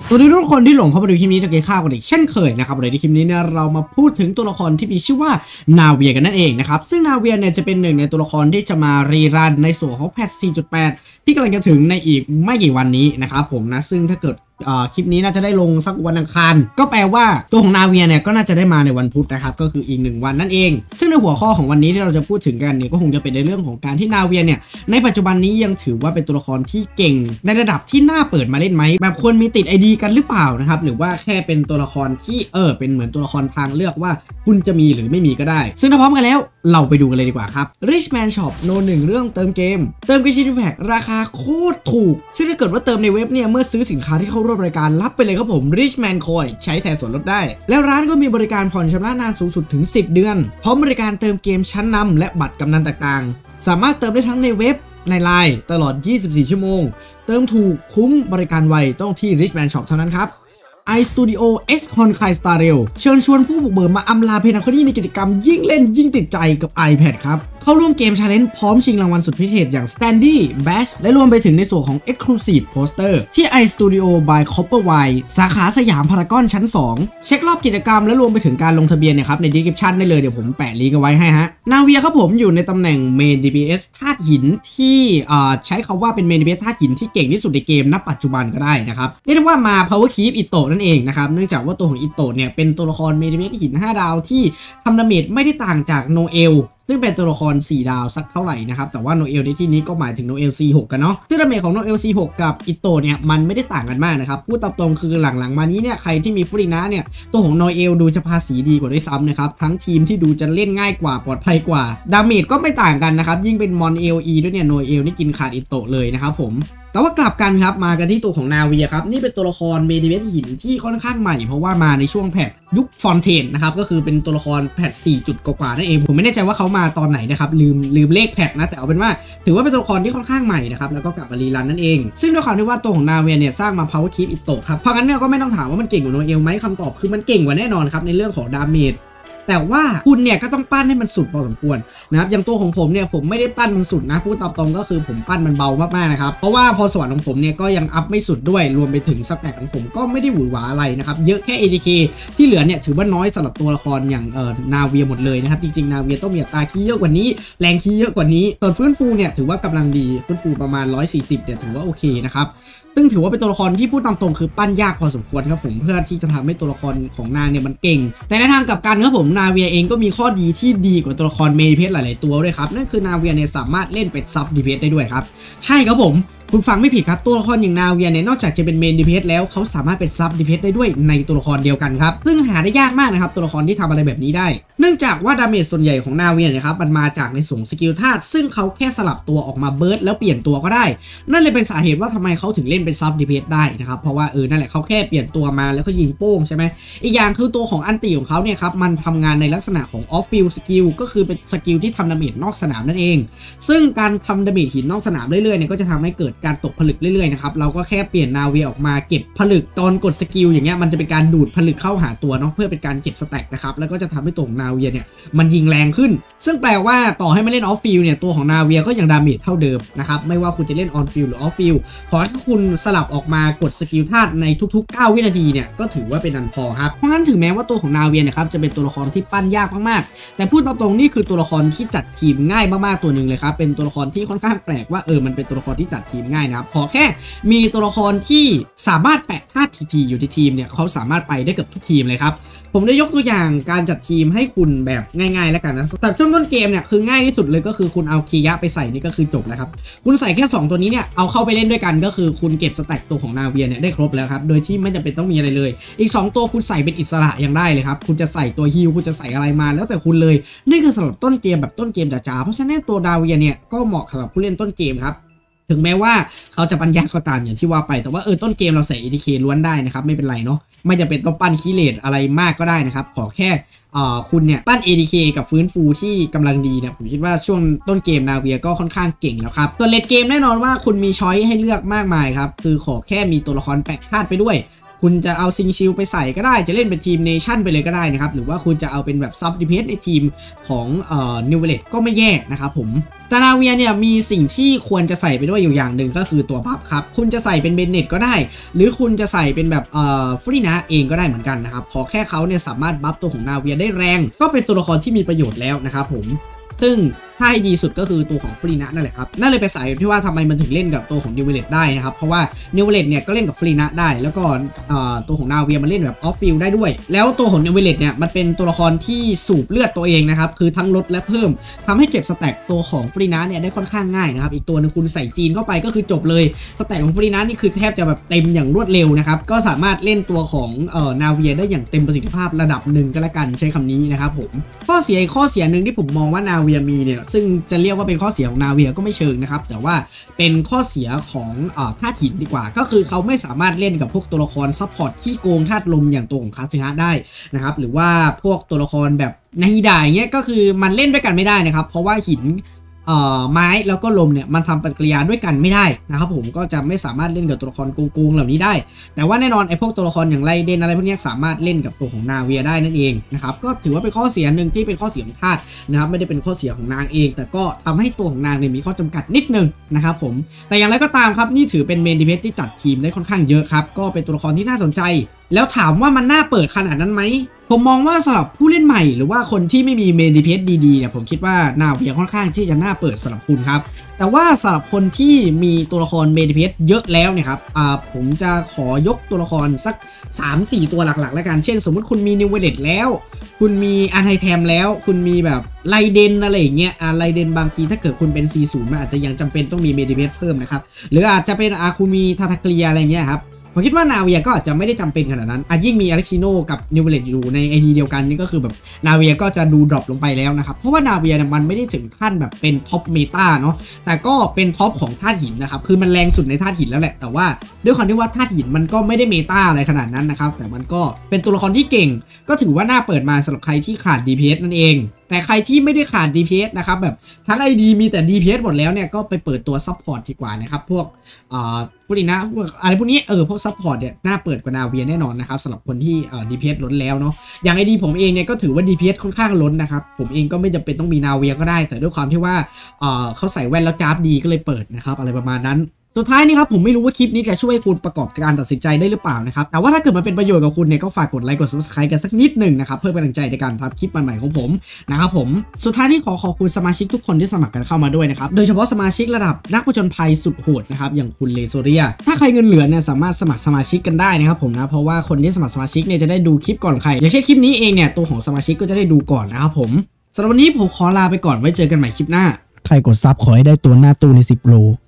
ตัวทุกคนที่หลงเข้ามาดูคลิปนี้จะเกข้าวกันอีกเช่นเคยนะครับในคลิปนี้เนี่ยเรามาพูดถึงตัวละครที่มีชื่อว่านาเวียกันนั่นเองนะครับซึ่งนาเวียเนี่ยจะเป็นหนึ่งในตัวละครที่จะมารีรันในส่วนของแพท 4.8 ที่กำลังจะถึงในอีกไม่กี่วันนี้นะครับผมนะซึ่งถ้าเกิดคลิปนี้น่าจะได้ลงสักวันอังคารก็แปลว่าตัวของนาเวียเนี่ยก็น่าจะได้มาในวันพุธนะครับก็คืออีก1วันนั่นเองซึ่งในหัวข้อของวันนี้ที่เราจะพูดถึงกันเนี่ยก็คงจะเป็นในเรื่องของการที่นาเวียเนี่ยในปัจจุบันนี้ยังถือว่าเป็นตัวละครที่เก่งในระดับที่น่าเปิดมาเล่นไหมแบบควรมีติด ID กันหรือเปล่านะครับหรือว่าแค่เป็นตัวละครที่เป็นเหมือนตัวละครทางเลือกว่าคุณจะมีหรือไม่มีก็ได้ซึ่งถ้าพร้อมกันแล้วเราไปดูกันเลยดีกว่าครับ Richman Shop โน1เรื่องเติมเกมGenshin Impact ราคาโคตรถูกซึ่งถ้าเกิดว่าเติมในเว็บเนี่ยเมื่อซื้อสินค้าที่เข้าร่วมรายการรับไปเลยครับผม Richman Coin ใช้แทนส่วนลดได้แล้วร้านก็มีบริการผ่อนชำระนานสูงสุดถึง10เดือนพร้อมบริการเติมเกมชั้นนำและบัตรกำนันต่างๆสามารถเติมได้ทั้งในเว็บในไลน์ตลอด24ชั่วโมงเติมถูกคุ้มบริการไวต้องที่ Richman Shop เท่านั้นครับiStudio X Honkai Star Rail เชิญชวนผู้บุกเบิกมาอำลาเพนักคดีในกิจกรรมยิ่งเล่นยิ่งติดใจกับ iPad ครับเข้าร่วมเกม Challenge พร้อมชิงรางวัลสุดพิเศษอย่าง Standy Bash และรวมไปถึงในส่วนของ Exclusive Poster ที่ iStudio by Copperwire สาขาสยามพารากอนชั้น2เช็ครอบกิจกรรมและรวมไปถึงการลงทะเบียนเนี่ยครับใน description ได้เลยเดี๋ยวผมแปะลิงก์เอาไว้ให้ฮะนาเวียครับผมอยู่ในตำแหน่ง Main DPS ธาตุหินที่ใช้คำว่าเป็น Main DPS ธาตุหินที่เก่งที่สุดในเกมณปัจจุบันก็ได้นะครับเรียกได้ว่ามา Power Keep อิโตะนั่นเองนะครับเนื่องจากว่าตัวของอิโตะเนี่ยเป็นตัวละคร Main DPS หิน5ดาวที่ทำดาเมจไม่ได้ต่างจากโนเอลซึ่งเป็นตัวละคร4ดาวสักเท่าไหร่นะครับแต่ว่าโนเอลในที่นี้ก็หมายถึงโนเอล C6 กันเนาะซึ่งดาเมจของโนเอล C6 กับอิโตะเนี่ยมันไม่ได้ต่างกันมากนะครับพูดตามตรงคือหลังๆมานี้เนี่ยใครที่มีฟูรินะเนี่ยตัวของโนเอลดูจะภาษีดีกว่าด้วยซ้ำนะครับทั้งทีมที่ดูจะเล่นง่ายกว่าปลอดภัยกว่าดาเมจก็ไม่ต่างกันนะครับยิ่งเป็นมอนเอลอีด้วยเนี่ยโนเอลนี่กินขาดอิโตะเลยนะครับผมแต่ว่ากลับกันครับมากันที่ตัวของนาเวียครับนี่เป็นตัวละครเมดิเวทหินที่ค่อนข้างใหม่เพราะว่ามาในช่วงแพทยุคฟอนเทนนะครับก็คือเป็นตัวละครแพท4จุดกว่านั่นเองผมไม่แน่ใจว่าเขามาตอนไหนนะครับลืมเลขแพทนะแต่เอาเป็นว่าถือว่าเป็นตัวละครที่ค่อนข้างใหม่นะครับแล้วก็กลับมารีรันนั่นเองซึ่งด้วยความที่ว่าตัวของนาเวียเนี่ยสร้างมา Power Keep อิโตะครับเพราะงั้นเนี่ยก็ไม่ต้องถามว่ามันเก่งกว่าโนเอลไหมคำตอบคือมันเก่งกว่าแน่นอนครับในเรื่องของดาเมจแต่ว่าคุณเนี่ยก็ต้องปั้นให้มันสุดพอสมควรนะครับอย่างตัวของผมเนี่ยผมไม่ได้ปั้นมันสุดนะพูดตามตรงก็คือผมปั้นมันเบามากๆนะครับเพราะว่าพอสวรรค์ของผมเนี่ยก็ยังอัพไม่สุดด้วยรวมไปถึงสแต็กของผมก็ไม่ได้หวือหวาอะไรนะครับเยอะแค่ ADK ที่เหลือเนี่ยถือว่าน้อยสำหรับตัวละครอย่างนาเวียหมดเลยนะครับจริงๆนาเวียต้องมีอัตราคีย์เยอะกว่านี้แรงคีย์เยอะกว่านี้ส่วนฟื้นฟูเนี่ยถือว่ากำลังดีฟื้นฟูประมาณ140เนี่ยถือว่าโอเคนะครับซึ่งถือว่าเป็นตัวละครที่พูดตามตรงคือปั้นยากพอสมควรครับผมเพื่อที่จะทำให้ตัวละครของนางเนี่ยมันเก่งแต่ในทางกลับกันครับผมนาเวียเองก็มีข้อดีที่ดีกว่าตัวละครเมดิเพสหลายๆตัวด้วยครับนั่นคือนาเวียเนี่ยสามารถเล่นเป็นซับดีเพสได้ด้วยครับใช่ครับผมคุณฟังไม่ผิดครับตัวละครอย่างนาเวียเนี่ยนอกจากจะเป็นเมนดีเพสแล้วเขาสามารถเป็นซับดีเพสได้ด้วยในตัวละครเดียวกันครับซึ่งหาได้ยากมากนะครับตัวละครที่ทำอะไรแบบนี้ได้เนื่องจากว่าดาเมจส่วนใหญ่ของนาเวียนะครับมันมาจากในส่วนสกิลธาตุซึ่งเขาแค่สลับตัวออกมาเบิร์ดแล้วเปลี่ยนตัวก็ได้นั่นเลยเป็นสาเหตุว่าทำไมเขาถึงเล่นเป็นซับดีเพสได้นะครับเพราะว่านั่นแหละเขาแค่เปลี่ยนตัวมาแล้วก็ยิงโป้งใช่ไหมอีกอย่างคือตัวของอันติของเขาเนี่ยครับมันทำงานในลักษณะของออฟฟิลสกิลก็คือเป็นสกิลที่ทำดาเมจนอกสนามนั่นเองซึ่งการทำดาเมจหินนอกสนามเรื่อยๆเนี่ยก็จะทำให้เกิดการตกผลึกเรื่อยๆนะครับเราก็แค่เปลี่ยนนาเวียออกมาเก็บผลึกตอนกดสกิลอย่างเงี้ยมันจะเป็นการดูดผลึกเข้าหาตัวเนาะเพื่อเป็นการเก็บสแต็กนะครับแล้วก็จะทำให้ตัวของนาเวียเนี่ยมันยิงแรงขึ้นซึ่งแปลว่าต่อให้ไม่เล่นออฟฟิลเนี่ยตัวของนาเวียก็ยังดาเมจเท่าเดิมนะครับไม่ว่าคุณจะเล่นออนฟิลหรือออฟฟิลขอให้คุณสลับออกมากดสกิลธาตุในทุกๆ9วินาทีเนี่ยก็ถือว่าเป็นอันพอครับเพราะงั้นถึงแม้ว่าตัวของนาเวียเนี่ยครับจะเป็นตัวละครที่ปั้นยากมากๆแต่พูดตรงๆนี่คือตัวละครที่จัดทีมง่ายมากๆตัวหนึ่งเลยครับเป็นตัวละครที่ค่อนข้างแปลกว่ามันเป็นตัวละครที่จัดทีมง่ายนะครับขอแค่มีตัวละครที่สามารถแปะธาตุทีอยู่ที่ทีมเนี่ยเขาสามารถไปได้กับทุกทีมเลยครับผมได้ยกตัวอย่างการจัดทีมให้คุณแบบง่ายๆแล้วกันนะแต่ช่วงต้นเกมเนี่ยคือง่ายที่สุดเลยก็คือคุณเอาคียะไปใส่นี่ก็คือจบแล้วครับคุณใส่แค่2ตัวนี้เนี่ยเอาเข้าไปเล่นด้วยกันก็คือคุณเก็บสแต็กตัวของนาเวียเนี่ยได้ครบแล้วครับโดยที่ไม่จำเป็นต้องมีอะไรเลยอีก2ตัวคุณใส่เป็นอิสระยังได้เลยครับคุณจะใส่ตัวฮิลคุณจะใส่อะไรมาแล้วแต่คุณเลยนี่คือสำหรับต้นเกมแบบต้นเกมจ๋าๆเพราะฉะนั้นตัวนาเวียเนี่ยก็เหมาะสำหรับผู้เล่นต้นเกมครับถึงแม้ว่าเขาจะปั้นยากก็ตามอย่างที่ว่าไปแต่ว่าต้นเกมเราใส่ ADK ล้วนได้นะครับไม่เป็นไรเนาะไม่จำเป็นต้องปั้นคีเลตอะไรมากก็ได้นะครับขอแค่คุณเนี่ยปั้น ADK กับฟื้นฟูที่กำลังดีเนี่ยผมคิดว่าช่วงต้นเกมนาเวียก็ค่อนข้างเก่งแล้วครับตัวเลดเกมแน่นอนว่าคุณมีช้อยให้เลือกมากมายครับคือขอแค่มีตัวละครแปะธาตุไปด้วยคุณจะเอาซิงชิลไปใส่ก็ได้จะเล่นเป็นทีมเนชั่นไปเลยก็ได้นะครับหรือว่าคุณจะเอาเป็นแบบซับดิเพสในทีมของนิวเวเลตก็ไม่แย่นะครับผมแต่นาเวียเนี่ยมีสิ่งที่ควรจะใส่ไปด้วยอยู่อย่างหนึ่งก็คือตัวบัฟครับคุณจะใส่เป็นเบนเน็ตก็ได้หรือคุณจะใส่เป็นแบบฟรีนะเองก็ได้เหมือนกันนะครับขอแค่เขาเนี่ยสามารถบัฟตัวของนาเวียได้แรงก็เป็นตัวละครที่มีประโยชน์แล้วนะครับผมซึ่งถ้าให้ดีสุดก็คือตัวของฟรีนะนั่นแหละครับนั่นเลยไปสายที่ว่าทำไมมันถึงเล่นกับตัวของนิวเวเลตได้นะครับเพราะว่านิวเวเลตเนี่ยก็เล่นกับฟรีนะได้แล้วก็ตัวของนาเวียมันเล่นแบบออฟฟิลได้ด้วยแล้วตัวของนิวเวเลตเนี่ยมันเป็นตัวละครที่สูบเลือดตัวเองนะครับคือทั้งลดและเพิ่มทำให้เก็บสแต็กตัวของฟรีนะเนี่ยได้ค่อนข้างง่ายนะครับอีกตัวนึงคุณใส่จีนเข้าไปก็คือจบเลยสแต็กของฟรีนะนี่คือแทบจะแบบเต็มอย่างรวดเร็วนะครับก็สามารถเล่นตัวของนาเวียได้อย่างเต็มประสิทธิภาพระดับหนึ่งก็แล้วกันใช้คำนี้นะครับผมข้อเสียหนึ่งที่ผมมองว่านาเวียมีเนี่ยซึ่งจะเรียกว่าเป็นข้อเสียของนาเวียก็ไม่เชิงนะครับแต่ว่าเป็นข้อเสียของธาตุหินดีกว่าก็คือเขาไม่สามารถเล่นกับพวกตัวละครซัพพอร์ตขี้โกงธาตุลมอย่างตัวของคาสึฮะได้นะครับหรือว่าพวกตัวละครแบบนาฮิดะอย่างเงี้ยก็คือมันเล่นด้วยกันไม่ได้นะครับเพราะว่าหินไม้แล้วก็ลมเนี่ยมันทำปฏิกิริยาด้วยกันไม่ได้นะครับผมก็จะไม่สามารถเล่นกับตัวละครโกงเหล่านี้ได้แต่ว่าแน่นอนไอ้พวกตัวละครอย่างไรเดนอะไรพวกนี้สามารถเล่นกับตัวของนาเวียได้นั่นเองนะครับก็ถือว่าเป็นข้อเสียหนึ่งที่เป็นข้อเสียของธาตุนะครับไม่ได้เป็นข้อเสียของนางเองแต่ก็ทำให้ตัวของนางเนี่ยมีข้อจำกัดนิดนึงนะครับผมแต่อย่างไรก็ตามครับนี่ถือเป็นเมนดิเพสที่จัดทีมได้ค่อนข้างเยอะครับก็เป็นตัวละครที่น่าสนใจแล้วถามว่ามันน่าเปิดขนาดนั้นไหมผมมองว่าสำหรับผู้เล่นใหม่หรือว่าคนที่ไม่มีเมนดิเพสดีๆเนี่ยผมคิดว่านาเวียค่อนข้างที่จะน่าเปิดสำหรับคุณครับแต่ว่าสำหรับคนที่มีตัวละครเมนดิเพสเยอะแล้วเนี่ยครับผมจะขอยกตัวละครสัก 3-4 ตัวหลักๆแล้วกันเช่นสมมุติคุณมีนิวเวเลตแล้วคุณมีอันไฮแทมแล้วคุณมีแบบไลเดนอะไรอย่างเงี้ยไลเดนบางทีถ้าเกิดคุณเป็น C0 มันอาจจะยังจำเป็นต้องมีเมนดิเพสเพิ่มนะครับหรืออาจจะเป็นคุณมีทาทาเกลียอะไรเงี้ยครับผมคิดว่านาเวียก็อาจจะไม่ได้จำเป็นขนาดนั้นยิ่งมีอเล็กซิโนกับนิวเวเลตอยู่ใน ID เดียวกันนี่ก็คือแบบนาเวียก็จะดูดรอปลงไปแล้วนะครับเพราะว่านาเวียเนี่ยมันไม่ได้ถึงขั้นแบบเป็นท็อปเมตาเนาะแต่ก็เป็นท็อปของธาตุหินนะครับคือมันแรงสุดในธาตุหินแล้วแหละแต่ว่าด้วยความที่ว่าธาตุหินมันก็ไม่ได้เมตาอะไรขนาดนั้นนะครับแต่มันก็เป็นตัวละครที่เก่งก็ถือว่าน่าเปิดมาสำหรับใครที่ขาด DPS นั่นเองแต่ใครที่ไม่ได้ขาด DPS นะครับแบบทั้ง ID มีแต่ DPS หมดแล้วเนี่ยก็ไปเปิดตัวซัพพอร์ตดีกว่านะครับพวกพวกนี้นะอะไรพวกนี้พวกซัพพอร์ตเนี่ยน่าเปิดกว่านาเวียแน่นอนนะครับสำหรับคนที่DPS ล้นแล้วเนาะอย่าง ID ผมเองเนี่ยก็ถือว่า DPS ค่อนข้างล้นนะครับผมเองก็ไม่จำเป็นต้องมีนาเวียก็ได้แต่ด้วยความที่ว่าเขาใส่แว่นแล้วจ้าบดีก็เลยเปิดนะครับอะไรประมาณนั้นสุดท้ายนี่ครับผมไม่รู้ว่าคลิปนี้จะช่วยคุณประกอบการตัดสินใจได้หรือเปล่านะครับแต่ว่าถ้าเกิดมันเป็นประโยชน์กับคุณเนี่ยก็ฝากกดไลค์กด Subscribe กันสักนิดหนึ่งนะครับเพื่อเป็นกำลังใจในการทำคลิปใหม่ๆของผมนะครับผมสุดท้ายนี่ขอขอบคุณสมาชิกทุกคนที่สมัครกันเข้ามาด้วยนะครับโดยเฉพาะสมาชิกระดับนักผจญภัยสุดโหดนะครับอย่างคุณเลโซเรียถ้าใครเงินเหลือเนี่ยสามารถสมัครสมาชิกกันได้นะครับผมนะเพราะว่าคนที่สมัครสมาชิกเนี่ยจะได้ดูคลิปก่อนใครอย่างเช่นคลิปนี้เองเนี่ยตัวของสมาชิกก็จะได้ดูก่อนนะครับผมสำหรับวันนี้ผมขอลาไปก่อนไว้เจอกันใหม่คลิปหน้าใครกดซับขอให้ได้ตัวหน้าตู้ใน10 โล